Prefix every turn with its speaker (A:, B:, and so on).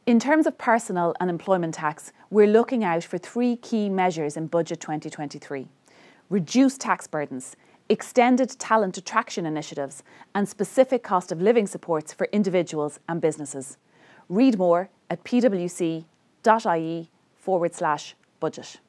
A: In terms of personal and employment tax, we're looking out for three key measures in Budget 2023. Reduced tax burdens, extended talent attraction initiatives and specific cost of living supports for individuals and businesses. Read more at pwc.ie/budget.